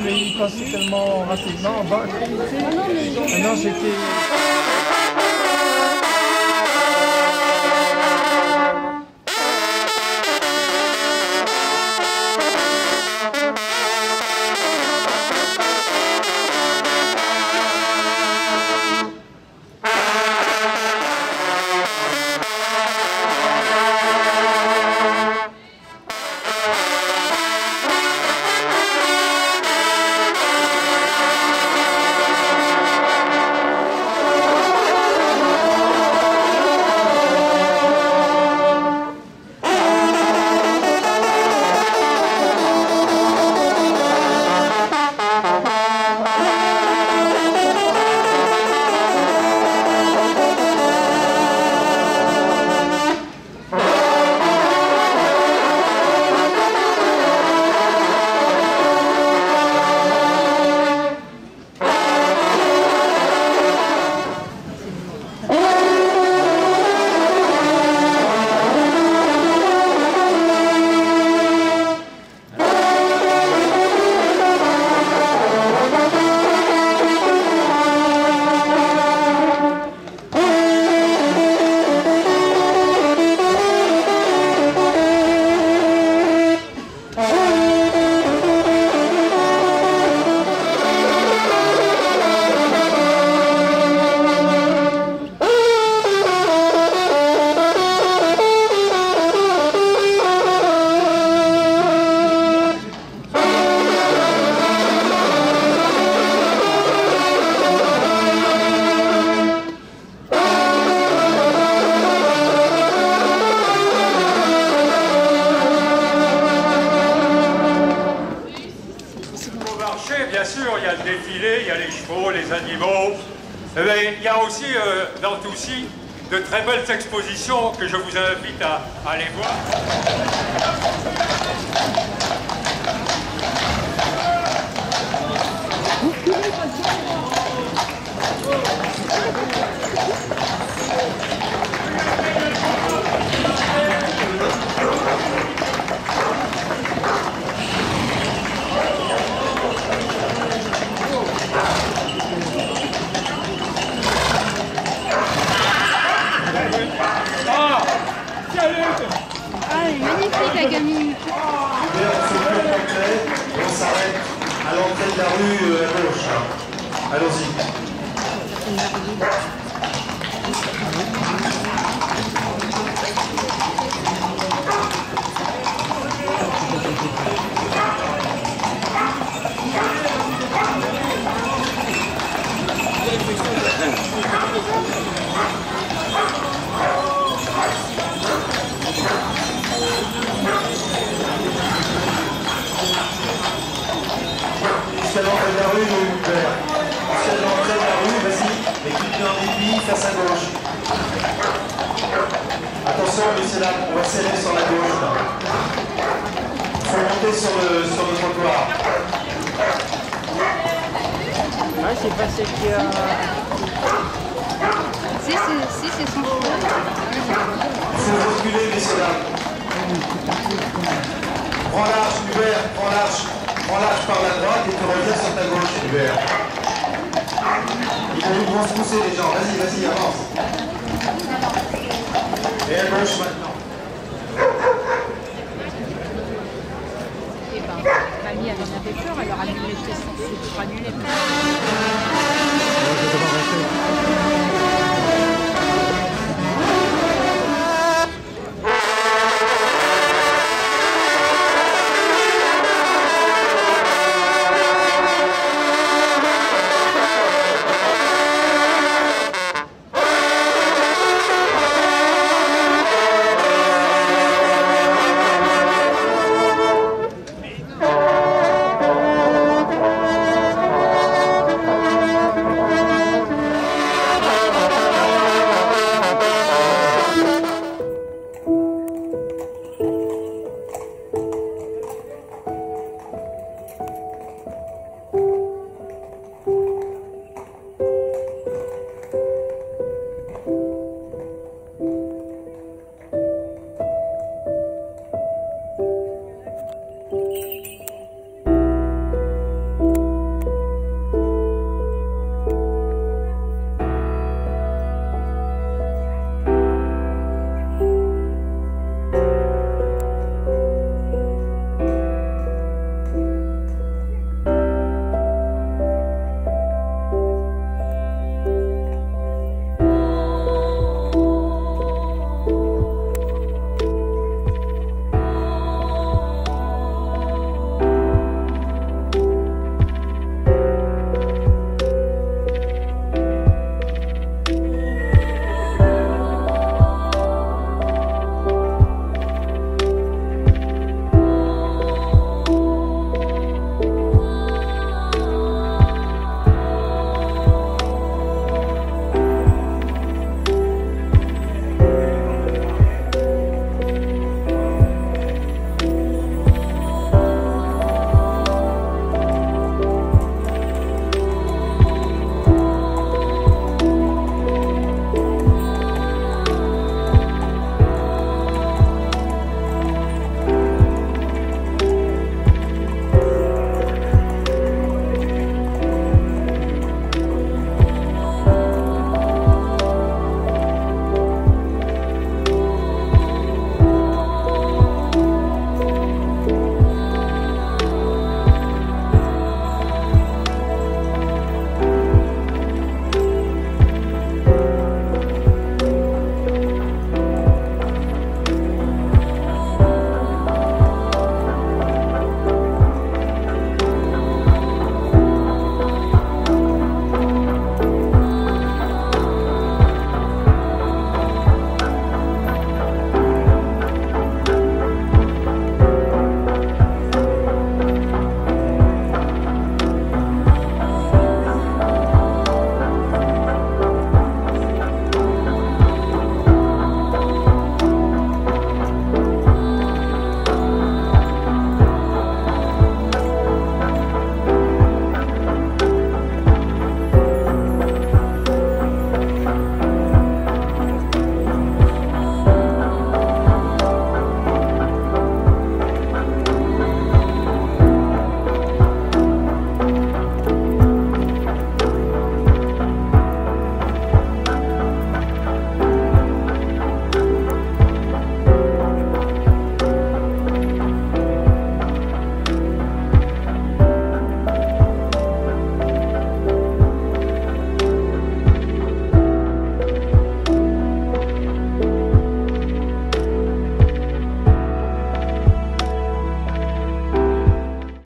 mais il passait tellement rapidement en bas. Maintenant, c'était... Bien sûr, il y a le défilé, il y a les chevaux, les animaux. Mais il y a aussi dans Toucy de très belles expositions que je vous invite à aller voir. Ah, elle est magnifique la gamine. On s'arrête à l'entrée de la rue à gauche. Allons-y. Jusqu'à l'entrée de la rue, jusqu'à l'entrée de la rue, vas-y, mais clique en débit, face à gauche. Attention, messieurs dames, on va serrer sur la gauche. Il faut monter sur le trottoir. Ah, c'est pas celle qui a... Si, c'est son chevaux. Il faut reculer, messieurs dames. Prends l'arche, Hubert, prends l'arche par la droite et tu reviens sur ta gauche, Hubert. Ils vont se pousser les gens, vas-y, avance. Et à gauche maintenant. Eh ben, mamie, elle en avait peur, elle leur a mis les pièces pour annulés.